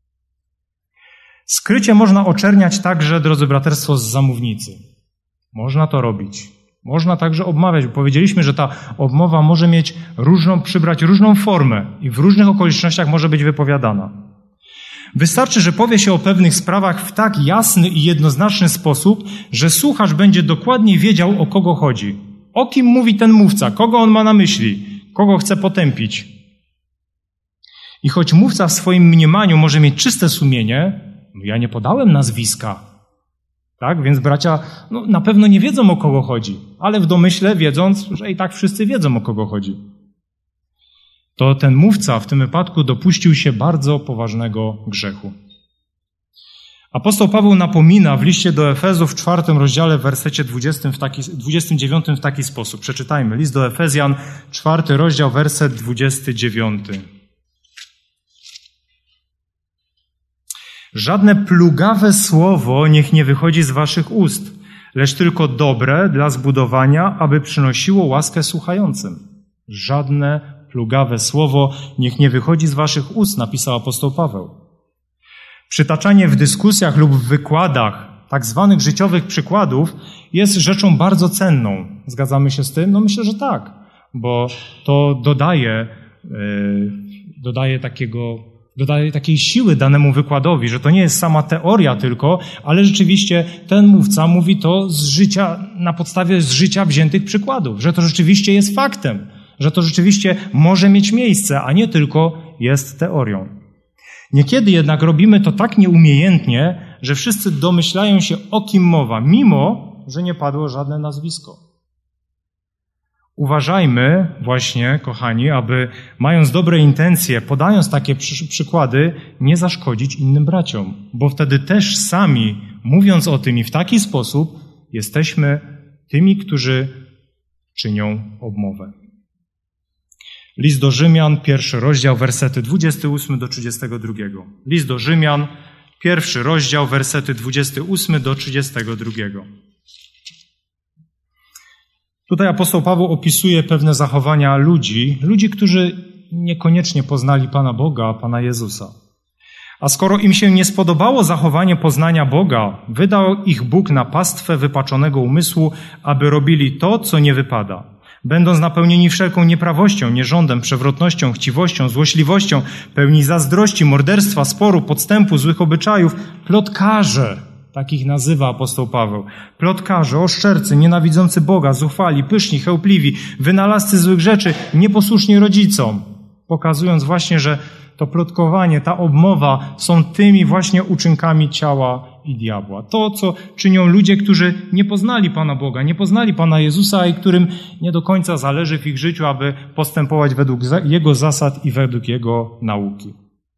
Skrycie można oczerniać także, drodzy braterstwo, z zamównicy. Można to robić. Można także obmawiać, bo powiedzieliśmy, że ta obmowa może przybrać różną formę i w różnych okolicznościach może być wypowiadana. Wystarczy, że powie się o pewnych sprawach w tak jasny i jednoznaczny sposób, że słuchacz będzie dokładnie wiedział, o kogo chodzi. O kim mówi ten mówca, kogo on ma na myśli, kogo chce potępić. I choć mówca w swoim mniemaniu może mieć czyste sumienie, Ja nie podałem nazwiska. Tak? Więc bracia na pewno nie wiedzą, o kogo chodzi, ale w domyśle wiedząc, że i tak wszyscy wiedzą, o kogo chodzi. To ten mówca w tym wypadku dopuścił się bardzo poważnego grzechu. Apostoł Paweł napomina w liście do Efezów w 4 rozdziale w wersecie 29 w taki sposób. Przeczytajmy. List do Efezjan, 4 rozdział, werset 29. Żadne plugawe słowo niech nie wychodzi z waszych ust, lecz tylko dobre dla zbudowania, aby przynosiło łaskę słuchającym. Żadne plugawe słowo niech nie wychodzi z waszych ust, napisał apostoł Paweł. Przytaczanie w dyskusjach lub w wykładach tak zwanych życiowych przykładów jest rzeczą bardzo cenną. Zgadzamy się z tym? Myślę, że tak, bo to dodaje takiej siły danemu wykładowi, że to nie jest sama teoria tylko, ale rzeczywiście ten mówca mówi to z życia, na podstawie z życia wziętych przykładów, że to rzeczywiście jest faktem, że to rzeczywiście może mieć miejsce, a nie tylko jest teorią. Niekiedy jednak robimy to tak nieumiejętnie, że wszyscy domyślają się, o kim mowa, mimo że nie padło żadne nazwisko. Uważajmy właśnie, kochani, aby mając dobre intencje, podając takie przykłady, nie zaszkodzić innym braciom, bo wtedy też sami, mówiąc o tym i w taki sposób, jesteśmy tymi, którzy czynią obmowę. List do Rzymian, 1 rozdział, wersety 28 do 32. List do Rzymian, 1 rozdział, wersety 28 do 32. Tutaj apostoł Paweł opisuje pewne zachowania ludzi, którzy niekoniecznie poznali Pana Boga, Pana Jezusa. A skoro im się nie spodobało zachowanie poznania Boga, wydał ich Bóg na pastwę wypaczonego umysłu, aby robili to, co nie wypada. Będąc napełnieni wszelką nieprawością, nierządem, przewrotnością, chciwością, złośliwością, pełni zazdrości, morderstwa, sporu, podstępu, złych obyczajów, plotkarze, takich nazywa apostoł Paweł, plotkarze, oszczercy, nienawidzący Boga, zuchwali, pyszni, chełpliwi, wynalazcy złych rzeczy, nieposłuszni rodzicom, pokazując właśnie, że to plotkowanie, ta obmowa są tymi właśnie uczynkami ciała i diabła. To, co czynią ludzie, którzy nie poznali Pana Boga, nie poznali Pana Jezusa i którym nie do końca zależy w ich życiu, aby postępować według Jego zasad i według Jego nauki.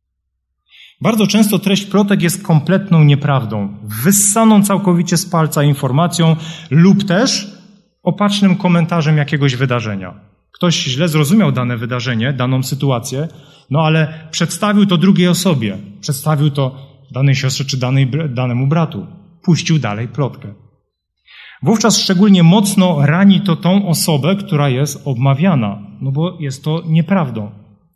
Bardzo często treść plotek jest kompletną nieprawdą, wyssaną całkowicie z palca informacją lub też opacznym komentarzem jakiegoś wydarzenia. Ktoś źle zrozumiał dane wydarzenie, daną sytuację, ale przedstawił to drugiej osobie, przedstawił to danej siostrze czy danemu bratu. Puścił dalej plotkę. Wówczas szczególnie mocno rani to tą osobę, która jest obmawiana, bo jest to nieprawdą.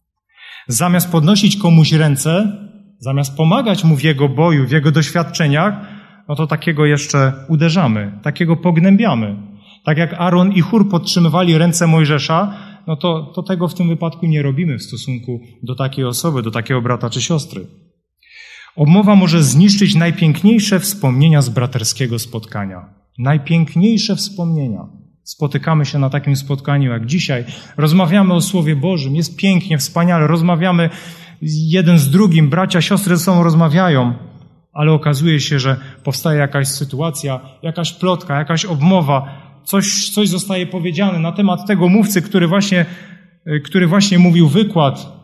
Zamiast podnosić komuś ręce, zamiast pomagać mu w jego boju, w jego doświadczeniach, to takiego jeszcze uderzamy, takiego pognębiamy. Tak jak Aaron i Hur podtrzymywali ręce Mojżesza, to tego w tym wypadku nie robimy w stosunku do takiej osoby, do takiego brata czy siostry. Obmowa może zniszczyć najpiękniejsze wspomnienia z braterskiego spotkania. Najpiękniejsze wspomnienia. Spotykamy się na takim spotkaniu jak dzisiaj, rozmawiamy o Słowie Bożym, jest pięknie, wspaniale, rozmawiamy jeden z drugim, bracia, siostry ze sobą rozmawiają, ale okazuje się, że powstaje jakaś sytuacja, jakaś plotka, jakaś obmowa, coś zostaje powiedziane na temat tego mówcy, który właśnie mówił wykład.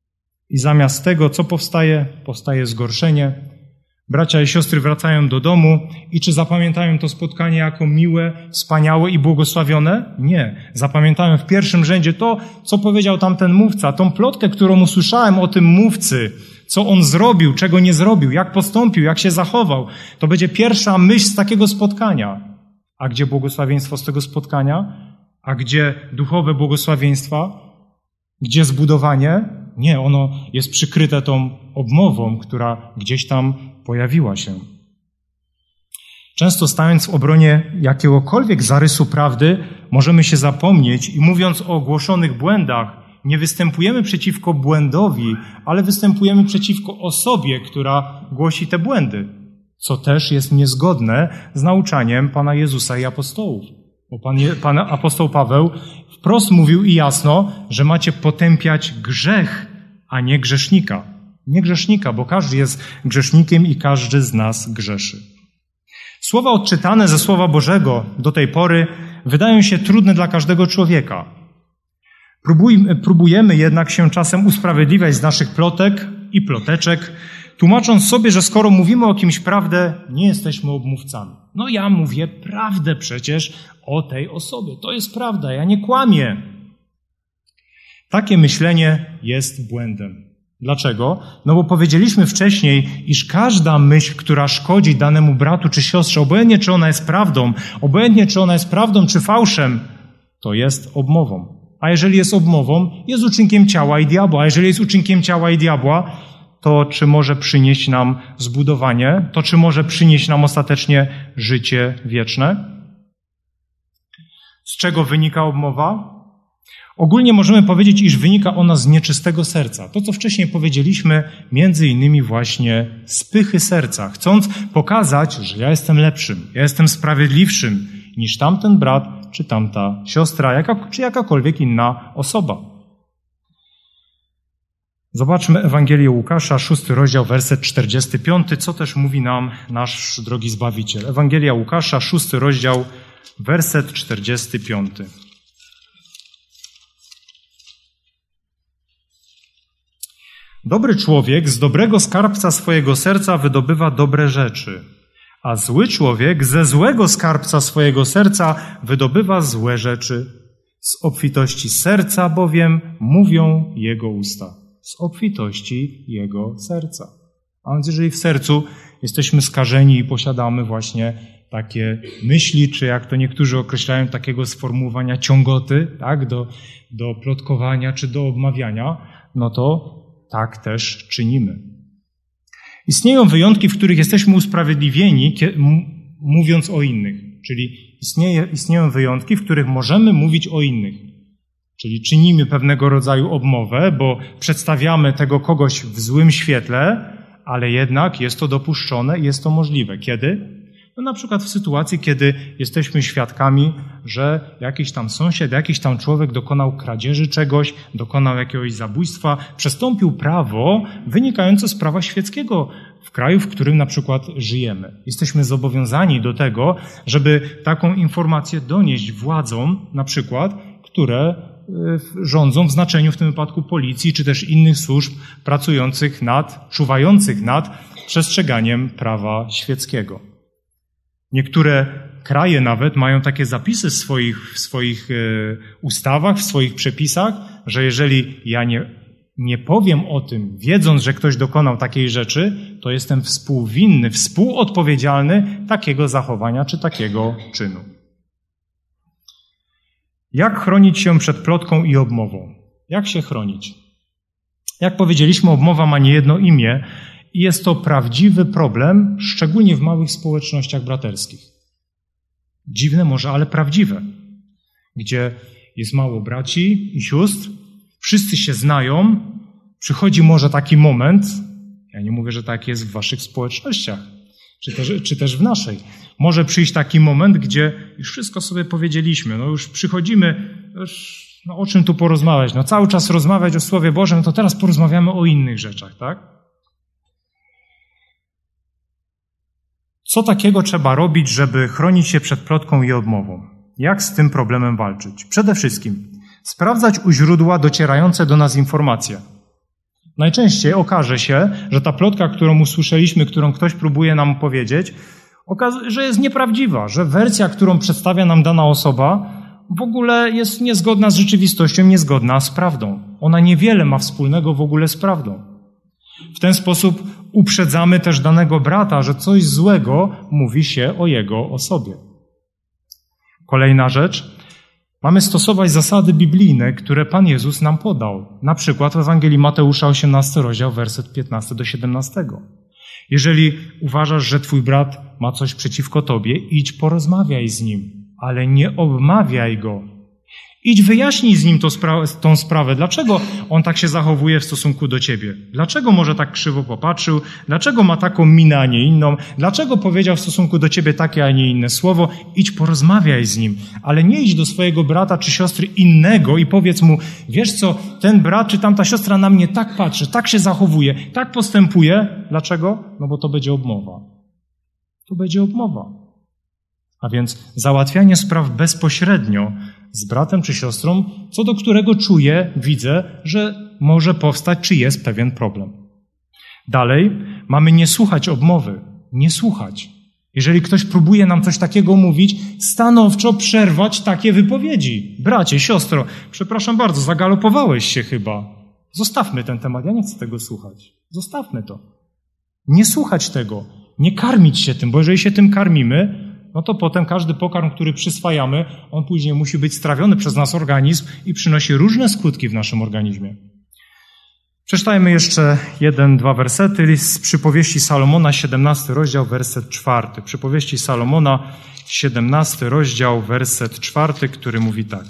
I zamiast tego, co powstaje? Powstaje zgorszenie. Bracia i siostry wracają do domu i czy zapamiętają to spotkanie jako miłe, wspaniałe i błogosławione? Nie. Zapamiętają w pierwszym rzędzie to, co powiedział tamten mówca, tą plotkę, którą usłyszałem o tym mówcy, co on zrobił, czego nie zrobił, jak postąpił, jak się zachował. To będzie pierwsza myśl z takiego spotkania. A gdzie błogosławieństwo z tego spotkania? A gdzie duchowe błogosławieństwa? Gdzie zbudowanie? Nie, ono jest przykryte tą obmową, która gdzieś tam pojawiła się. Często stając w obronie jakiegokolwiek zarysu prawdy, możemy się zapomnieć i mówiąc o ogłoszonych błędach, nie występujemy przeciwko błędowi, ale występujemy przeciwko osobie, która głosi te błędy, co też jest niezgodne z nauczaniem Pana Jezusa i apostołów. Bo Pan apostoł Paweł wprost mówił i jasno, że macie potępiać grzech, a nie grzesznika. Nie grzesznika, bo każdy jest grzesznikiem i każdy z nas grzeszy. Słowa odczytane ze Słowa Bożego do tej pory wydają się trudne dla każdego człowieka. Próbujemy jednak się czasem usprawiedliwiać z naszych plotek i ploteczek, tłumacząc sobie, że skoro mówimy o kimś prawdę, nie jesteśmy obmówcami. No ja mówię prawdę przecież o tej osobie. To jest prawda, ja nie kłamię. Takie myślenie jest błędem. Dlaczego? No bo powiedzieliśmy wcześniej, iż każda myśl, która szkodzi danemu bratu czy siostrze, obojętnie czy ona jest prawdą, obojętnie czy ona jest prawdą czy fałszem, to jest obmową. A jeżeli jest obmową, jest uczynkiem ciała i diabła. A jeżeli jest uczynkiem ciała i diabła, to czy może przynieść nam zbudowanie? To czy może przynieść nam ostatecznie życie wieczne? Z czego wynika obmowa? Ogólnie możemy powiedzieć, iż wynika ona z nieczystego serca. To, co wcześniej powiedzieliśmy, między innymi właśnie z pychy serca, chcąc pokazać, że ja jestem lepszym, ja jestem sprawiedliwszym niż tamten brat czy tamta siostra, czy jakakolwiek inna osoba. Zobaczmy Ewangelię Łukasza, 6 rozdział, werset 45, co też mówi nam nasz drogi Zbawiciel. Ewangelia Łukasza, 6 rozdział, werset 45. Dobry człowiek z dobrego skarbca swojego serca wydobywa dobre rzeczy, a zły człowiek ze złego skarbca swojego serca wydobywa złe rzeczy. Z obfitości serca bowiem mówią jego usta. Z obfitości jego serca. A więc jeżeli w sercu jesteśmy skażeni i posiadamy właśnie takie myśli, czy jak to niektórzy określają, takiego sformułowania ciągoty, tak, do plotkowania czy do obmawiania, no to tak też czynimy. Istnieją wyjątki, w których jesteśmy usprawiedliwieni, mówiąc o innych. Czyli istnieją wyjątki, w których możemy mówić o innych. Czyli czynimy pewnego rodzaju obmowę, bo przedstawiamy tego kogoś w złym świetle, ale jednak jest to dopuszczone i jest to możliwe. Kiedy? No na przykład w sytuacji, kiedy jesteśmy świadkami, że jakiś tam sąsiad, jakiś tam człowiek dokonał kradzieży czegoś, dokonał jakiegoś zabójstwa, przestąpił prawo wynikające z prawa świeckiego w kraju, w którym na przykład żyjemy. Jesteśmy zobowiązani do tego, żeby taką informację donieść władzom, na przykład, które rządzą w znaczeniu w tym wypadku policji, czy też innych służb pracujących czuwających nad przestrzeganiem prawa świeckiego. Niektóre kraje nawet mają takie zapisy w swoich ustawach, w swoich przepisach, że jeżeli ja nie powiem o tym, wiedząc, że ktoś dokonał takiej rzeczy, to jestem współwinny, współodpowiedzialny takiego zachowania czy takiego czynu. Jak chronić się przed plotką i obmową? Jak się chronić? Jak powiedzieliśmy, obmowa ma niejedno imię i jest to prawdziwy problem, szczególnie w małych społecznościach braterskich. Dziwne może, ale prawdziwe. Gdzie jest mało braci i sióstr, wszyscy się znają, przychodzi może taki moment, ja nie mówię, że tak jest w waszych społecznościach, czy też w naszej. Może przyjść taki moment, gdzie już wszystko sobie powiedzieliśmy, no już przychodzimy, o czym tu porozmawiać? No cały czas rozmawiać o Słowie Bożym, to teraz porozmawiamy o innych rzeczach, tak? Co takiego trzeba robić, żeby chronić się przed plotką i obmową? Jak z tym problemem walczyć? Przede wszystkim sprawdzać u źródła docierające do nas informacje. Najczęściej okaże się, że ta plotka, którą usłyszeliśmy, którą ktoś próbuje nam powiedzieć, że jest nieprawdziwa, że wersja, którą przedstawia nam dana osoba, w ogóle jest niezgodna z rzeczywistością, niezgodna z prawdą. Ona niewiele ma wspólnego w ogóle z prawdą. W ten sposób uprzedzamy też danego brata, że coś złego mówi się o jego osobie. Kolejna rzecz. Mamy stosować zasady biblijne, które Pan Jezus nam podał. Na przykład w Ewangelii Mateusza 18 rozdział, werset 15 do 17. Jeżeli uważasz, że twój brat ma coś przeciwko tobie, idź porozmawiaj z nim, ale nie obmawiaj go. Idź wyjaśnij z nim tą sprawę. Dlaczego on tak się zachowuje w stosunku do ciebie? Dlaczego może tak krzywo popatrzył? Dlaczego ma taką minę, a nie inną? Dlaczego powiedział w stosunku do ciebie takie, a nie inne słowo? Idź porozmawiaj z nim. Ale nie idź do swojego brata czy siostry innego i powiedz mu, wiesz co, ten brat czy tamta siostra na mnie tak patrzy, tak się zachowuje, tak postępuje. Dlaczego? No bo to będzie obmowa. To będzie obmowa. A więc załatwianie spraw bezpośrednio z bratem czy siostrą, co do którego czuję, widzę, że może powstać, czy jest pewien problem. Dalej, mamy nie słuchać obmowy. Nie słuchać. Jeżeli ktoś próbuje nam coś takiego mówić, stanowczo przerwać takie wypowiedzi. Bracie, siostro, przepraszam bardzo, zagalopowałeś się chyba. Zostawmy ten temat, ja nie chcę tego słuchać. Zostawmy to. Nie słuchać tego. Nie karmić się tym, bo jeżeli się tym karmimy, no to potem każdy pokarm, który przyswajamy, on później musi być strawiony przez nasz organizm i przynosi różne skutki w naszym organizmie. Przeczytajmy jeszcze 1-2 wersety z Przypowieści Salomona, 17 rozdział, werset 4. Przypowieści Salomona, 17 rozdział, werset 4, który mówi tak.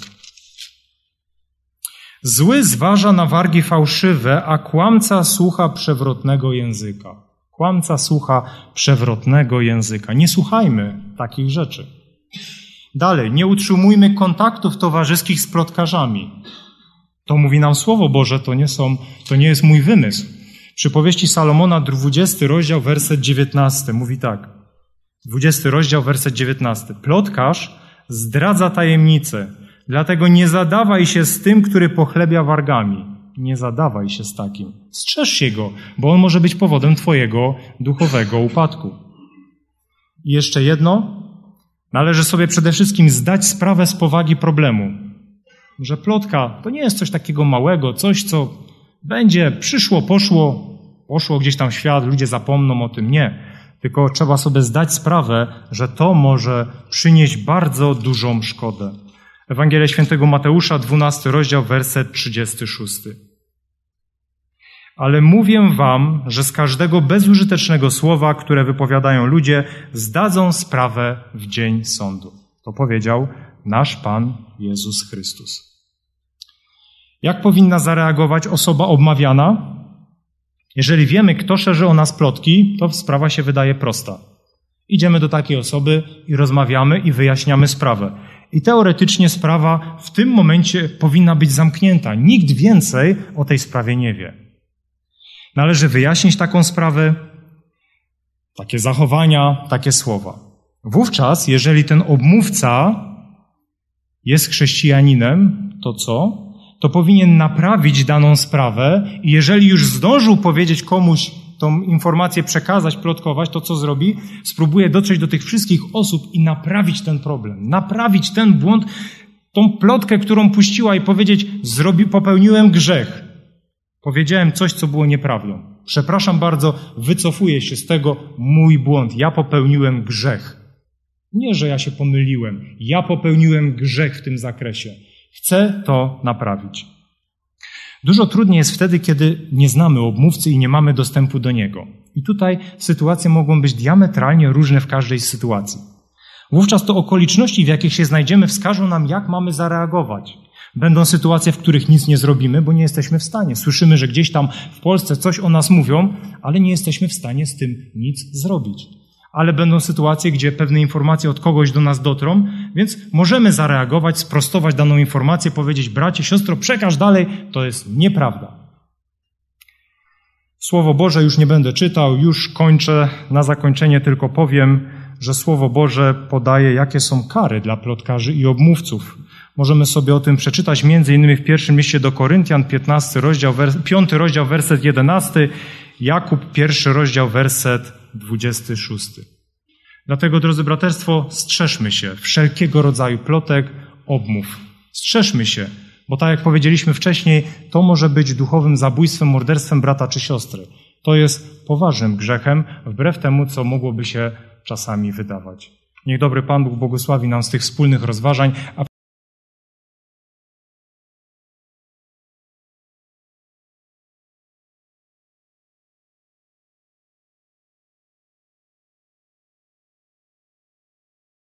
Zły zważa na wargi fałszywe, a kłamca słucha przewrotnego języka. Kłamca słucha przewrotnego języka. Nie słuchajmy takich rzeczy. Dalej, nie utrzymujmy kontaktów towarzyskich z plotkarzami. To mówi nam Słowo Boże, to nie jest mój wymysł. Przypowieści Salomona, 20 rozdział, werset 19, mówi tak. 20 rozdział, werset 19. Plotkarz zdradza tajemnicę, dlatego nie zadawaj się z tym, który pochlebia wargami. Nie zadawaj się z takim. Strzeż się go, bo on może być powodem twojego duchowego upadku. I jeszcze jedno. Należy sobie przede wszystkim zdać sprawę z powagi problemu. Że plotka to nie jest coś takiego małego, coś, co będzie przyszło, poszło gdzieś tam w świat, ludzie zapomną o tym. Nie. Tylko trzeba sobie zdać sprawę, że to może przynieść bardzo dużą szkodę. Ewangelia Świętego Mateusza, 12 rozdział, werset 36. Ale mówię wam, że z każdego bezużytecznego słowa, które wypowiadają ludzie, zdadzą sprawę w dzień sądu. To powiedział nasz Pan Jezus Chrystus. Jak powinna zareagować osoba obmawiana? Jeżeli wiemy, kto szerzy o nas plotki, to sprawa się wydaje prosta. Idziemy do takiej osoby i rozmawiamy i wyjaśniamy sprawę. I teoretycznie sprawa w tym momencie powinna być zamknięta. Nikt więcej o tej sprawie nie wie. Należy wyjaśnić taką sprawę, takie zachowania, takie słowa. Wówczas, jeżeli ten obmówca jest chrześcijaninem, to co? To powinien naprawić daną sprawę i jeżeli już zdążył powiedzieć komuś tą informację przekazać, plotkować, to co zrobi? Spróbuje dotrzeć do tych wszystkich osób i naprawić ten problem, naprawić ten błąd, tą plotkę, którą puściła i powiedzieć, popełniłem grzech. Powiedziałem coś, co było nieprawdą. Przepraszam bardzo, wycofuję się z tego, mój błąd. Ja popełniłem grzech. Nie, że ja się pomyliłem. Ja popełniłem grzech w tym zakresie. Chcę to naprawić. Dużo trudniej jest wtedy, kiedy nie znamy obmówcy i nie mamy dostępu do niego. I tutaj sytuacje mogą być diametralnie różne w każdej sytuacji. Wówczas to okoliczności, w jakich się znajdziemy, wskażą nam, jak mamy zareagować. Będą sytuacje, w których nic nie zrobimy, bo nie jesteśmy w stanie. Słyszymy, że gdzieś tam w Polsce coś o nas mówią, ale nie jesteśmy w stanie z tym nic zrobić. Ale będą sytuacje, gdzie pewne informacje od kogoś do nas dotrą, więc możemy zareagować, sprostować daną informację, powiedzieć, bracie, siostro, przekaż dalej, to jest nieprawda. Słowo Boże już nie będę czytał, już kończę. Na zakończenie tylko powiem, że Słowo Boże podaje, jakie są kary dla plotkarzy i obmówców. Możemy sobie o tym przeczytać m.in. w pierwszym liście do Koryntian, 5 rozdział, werset 11, Jakub, 1 rozdział, werset 26. Dlatego, drodzy braterstwo, strzeżmy się wszelkiego rodzaju plotek, obmów. Strzeżmy się, bo tak jak powiedzieliśmy wcześniej, to może być duchowym zabójstwem, morderstwem brata czy siostry. To jest poważnym grzechem, wbrew temu, co mogłoby się czasami wydawać. Niech dobry Pan Bóg błogosławi nam z tych wspólnych rozważań, a